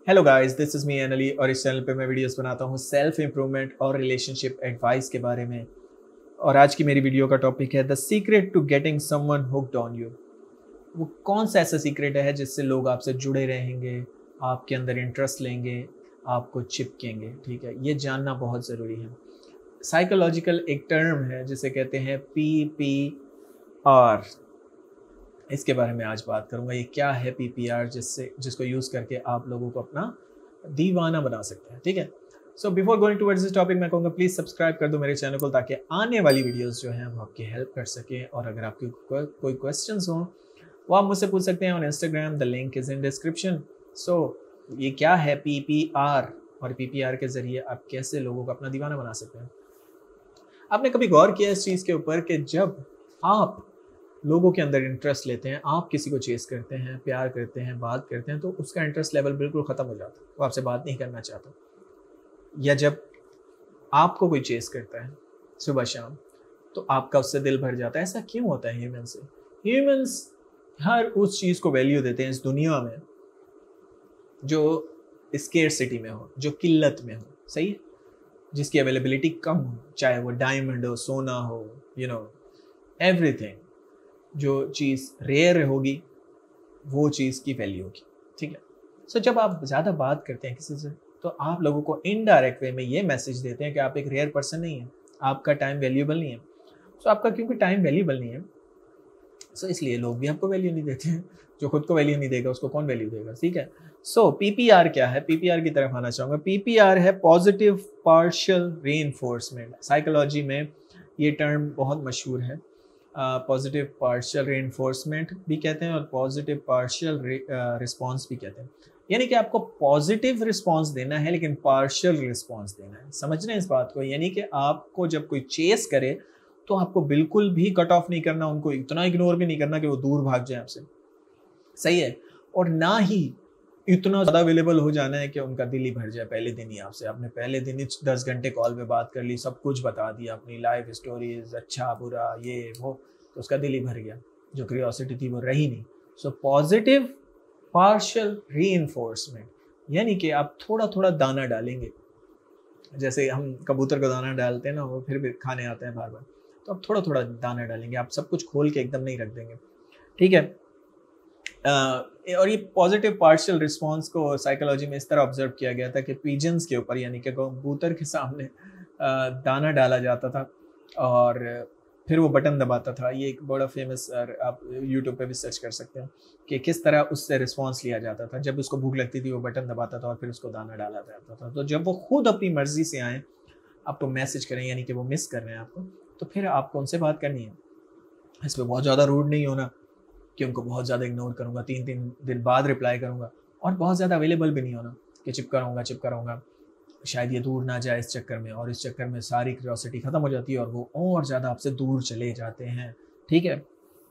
Hello guys, this is me Anli और इस channel पे मैं वीडियोस बनाता हूँ सेल्फ इम्प्रूवमेंट और रिलेशनशिप एडवाइस के बारे में। और आज की मेरी वीडियो का टॉपिक है the secret to getting someone hooked on you. वो कौन सा ऐसा सीक्रेट है जिससे लोग आपसे जुड़े रहेंगे, आपके अंदर इंटरेस्ट लेंगे, आपको चिपकेंगे। ठीक है, ये जानना बहुत ज़रूरी है। साइकोलॉजिकल एक टर्म है जिसे कहते हैं PPR। इसके बारे में आज बात करूंगा। ये क्या है PPR, जिसको यूज़ करके आप लोगों को अपना दीवाना बना सकते हैं। ठीक है, so before going towards this topic मैं कहूँगा प्लीज़ सब्सक्राइब कर दो मेरे चैनल को, ताकि आने वाली वीडियोस जो हैं वो आपकी हेल्प कर सकें। और अगर आपकी कोई क्वेश्चंस हों वो आप मुझसे पूछ सकते हैं on Instagram, the link is in description. So ये क्या है PPR, और PPR के ज़रिए आप कैसे लोगों को अपना दीवाना बना सकते हैं। आपने कभी गौर किया इस चीज़ के ऊपर कि जब आप लोगों के अंदर इंटरेस्ट लेते हैं, आप किसी को चेस करते हैं, प्यार करते हैं, बात करते हैं, तो उसका इंटरेस्ट लेवल बिल्कुल ख़त्म हो जाता है, वो आपसे बात नहीं करना चाहता। या जब आपको कोई चेस करता है सुबह शाम, तो आपका उससे दिल भर जाता है। ऐसा क्यों होता है ह्यूमन से? ह्यूमंस हर उस चीज़ को वैल्यू देते हैं इस दुनिया में जो स्केर्सिटी में हो, जो किल्लत में हो, सही है, जिसकी अवेलेबिलिटी कम हो, चाहे वो डायमंड हो, सोना हो, एवरीथिंग। जो चीज़ रेयर होगी वो चीज़ की वैल्यू होगी। ठीक है, सो जब आप ज़्यादा बात करते हैं किसी से, तो आप लोगों को इनडायरेक्ट वे में ये मैसेज देते हैं कि आप एक रेयर पर्सन नहीं है, आपका टाइम वैल्यूएबल नहीं है। सो आपका क्योंकि टाइम वैल्यूएबल नहीं है, सो इसलिए लोग भी आपको वैल्यू नहीं देते हैं। जो खुद को वैल्यू नहीं देगा उसको कौन वैल्यू देगा। ठीक है, सो PPR क्या है? PPR की तरफ आना चाहूँगा। PPR है पॉजिटिव पार्शियल रीइंफोर्समेंट। साइकोलॉजी में ये टर्म बहुत मशहूर है। पॉजिटिव पार्शियल रीइंफोर्समेंट भी कहते हैं और पॉजिटिव पार्शियल रिस्पॉन्स भी कहते हैं। यानी कि आपको पॉजिटिव रिस्पॉन्स देना है लेकिन पार्शियल रिस्पॉन्स देना है। समझ रहे हैं इस बात को? यानी कि आपको जब कोई चेस करे तो आपको बिल्कुल भी कट ऑफ नहीं करना, उनको इतना इग्नोर भी नहीं करना कि वो दूर भाग जाए आपसे, सही है। और ना ही इतना ज़्यादा अवेलेबल हो जाना है कि उनका दिल ही भर जाए पहले दिन ही आपसे। आपने पहले दिन ही 10 घंटे कॉल पे बात कर ली, सब कुछ बता दिया, अपनी लाइफ स्टोरीज, अच्छा बुरा ये वो, तो उसका दिल ही भर गया, जो क्यूरियोसिटी थी वो रही नहीं। सो पॉजिटिव पार्शियल रीइंफोर्समेंट, यानी कि आप थोड़ा थोड़ा दाना डालेंगे। जैसे हम कबूतर को दाना डालते हैं ना, वो फिर भी खाने आते हैं बार बार, तो आप थोड़ा थोड़ा दाना डालेंगे। आप सब कुछ खोल के एकदम नहीं रख देंगे। ठीक है, और ये पॉजिटिव पार्शियल रिस्पॉन्स को साइकोलॉजी में इस तरह ऑब्जर्व किया गया था कि पीजन्स के ऊपर, यानी कि कबूतर के सामने दाना डाला जाता था और फिर वो बटन दबाता था। ये एक बड़ा फेमस, आप यूट्यूब पे भी सर्च कर सकते हैं कि किस तरह उससे रिस्पॉन्स लिया जाता था। जब उसको भूख लगती थी वो बटन दबाता था और फिर उसको दाना डाला जाता था। तो जब वो खुद अपनी मर्जी से आए आपको मैसेज करें, यानी कि वो मिस कर रहे हैं आपको, तो फिर आपको उनसे बात करनी है। इस पर बहुत ज़्यादा रूड नहीं होना कि उनको बहुत ज़्यादा इग्नोर करूँगा, 3 दिन बाद रिप्लाई करूँगा, और बहुत ज़्यादा अवेलेबल भी नहीं होना कि चिपका रहूँगा, शायद ये दूर ना जाए इस चक्कर में, और इस चक्कर में सारी क्यूरियोसिटी ख़त्म हो जाती है और वो और ज़्यादा आपसे दूर चले जाते हैं। ठीक है,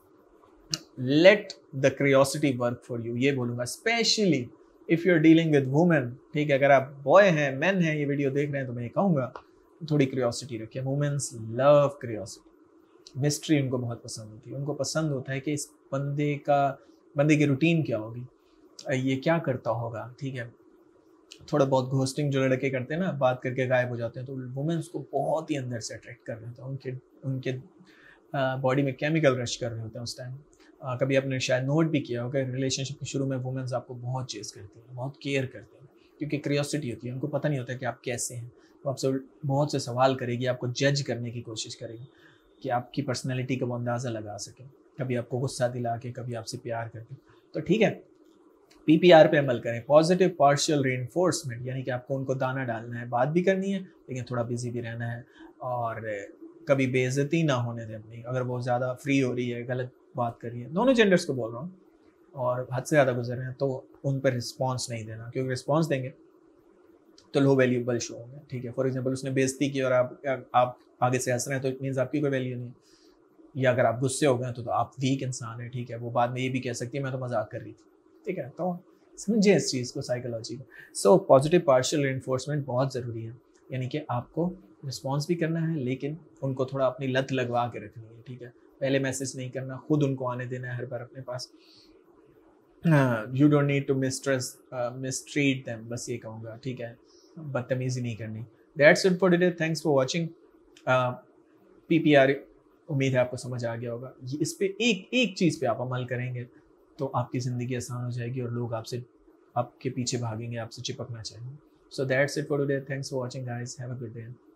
let the curiosity work for you, ये बोलूँगा, specially if you are dealing with women. ठीक है, अगर आप बॉय हैं, मैन हैं, ये वीडियो देख रहे हैं, तो मैं ये कहूँगा थोड़ी क्यूरियोसिटी रखिए। वुमेन्स लव क्यूरियोसिटी, मिस्ट्री उनको बहुत पसंद होती है। उनको पसंद होता है कि इस बंदे की रूटीन क्या होगी, ये क्या करता होगा। ठीक है, थोड़ा बहुत घोस्टिंग जो लड़के करते हैं ना, बात करके गायब हो जाते हैं, तो वुमेन्स को बहुत ही अंदर से अट्रैक्ट कर रहे होते हैं। उनके बॉडी में केमिकल रश कर रहे होते हैं उस टाइम। कभी आपने शायद नोट भी किया होगा, रिलेशनशिप के शुरू में वुमेन्स आपको बहुत चेस करती हैं, बहुत केयर करती हैं, क्योंकि क्यूरियोसिटी होती है। उनको पता नहीं होता कि आप कैसे हैं, वो आपसे बहुत से सवाल करेगी, आपको जज करने की कोशिश करेगी कि आपकी पर्सनैलिटी का वो अंदाज़ा लगा सके, कभी आपको गुस्सा दिला के, कभी आपसे प्यार करके। तो ठीक है, PPR पे अमल करें, पॉजिटिव पार्शियल रीइंफोर्समेंट, यानी कि आपको उनको दाना डालना है, बात भी करनी है लेकिन थोड़ा बिजी भी रहना है, और कभी बेइज्जती ना होने दें अपनी। अगर वो ज़्यादा फ्री हो रही है, गलत बात कर रही है, दोनों जेंडर्स को बोल रहा हूँ, और हद से ज़्यादा गुजर रहे हैं, तो उन पर रिस्पॉन्स नहीं देना, क्योंकि रिस्पॉन्स देंगे तो लो वैल्यूबल शो होंगे। ठीक है, फॉर एग्जाम्पल उसने बेइज्जती की और आप आगे से हंस रहे हैं, तो इट मीन्स आपकी कोई वैल्यू नहीं। या अगर आप गुस्से हो गए तो आप वीक इंसान है। ठीक है, वो बाद में ये भी कह सकती है मैं तो मजाक कर रही थी। ठीक है, तो समझिए इस चीज़ को, साइकोलॉजी को। सो पॉजिटिव पार्शियल रीइंफोर्समेंट बहुत ज़रूरी है, यानी कि आपको रिस्पॉन्स भी करना है लेकिन उनको थोड़ा अपनी लत लगवा के रखनी है। ठीक है, पहले मैसेज नहीं करना, खुद उनको आने देना है हर बार अपने पास। You don't need to mistreat them, बस ये कहूँगा, ठीक है, बदतमीजी नहीं करनी। That's it for today, thanks for watching. PPR उम्मीद है आपको समझ आ गया होगा। इस पे एक एक चीज़ पे आप अमल करेंगे तो आपकी ज़िंदगी आसान हो जाएगी और लोग आपसे आपके पीछे भागेंगे, आपसे चिपकना चाहेंगे। So that's it for today, thanks for watching guys, have a good day.